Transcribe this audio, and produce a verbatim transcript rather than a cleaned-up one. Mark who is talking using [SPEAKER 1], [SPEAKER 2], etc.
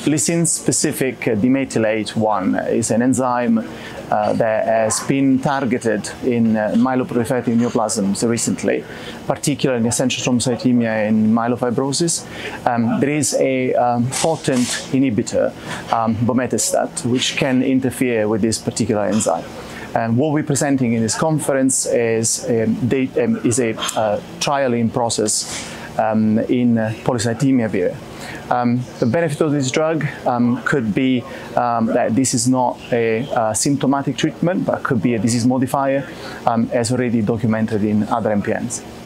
[SPEAKER 1] lysine-specific demethylase one is an enzyme uh, that has been targeted in uh, myeloproliferative neoplasms recently, particularly in essential thrombocythemia and myelofibrosis. Um, there is a um, potent inhibitor, um, Bomedemstat, which can interfere with this particular enzyme. And what we're presenting in this conference is, um, they, um, is a uh, trial in process um, in uh, Polycythemia Vera. Um, the benefit of this drug um, could be um, that this is not a, a symptomatic treatment, but could be a disease modifier, um, as already documented in other M P Ns.